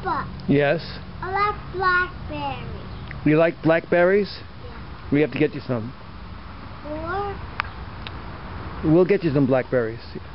Papa, Yes? I like blackberries. You like blackberries? Yeah. We have to get you some. Or We'll get you some blackberries.